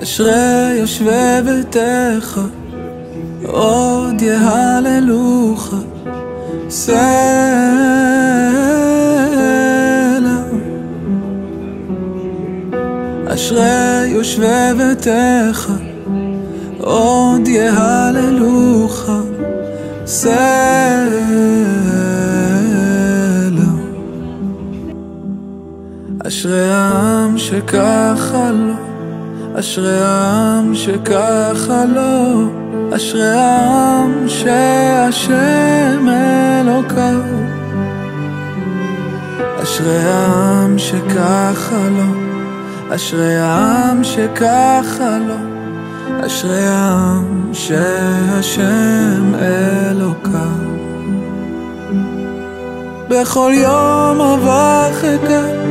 אשרי יושבי ביתך, עוד יהללוך, סלע. אשרי יושבי ביתך, עוד יהללוך, סלע. אשרי העם שככה לו, אשרי העם שככה לו, אשרי העם שהשם אלוקיו. אשרי העם שככה לו, אשרי העם שככה לו, אשרי העם שהשם אלוקיו. בכל יום אברכך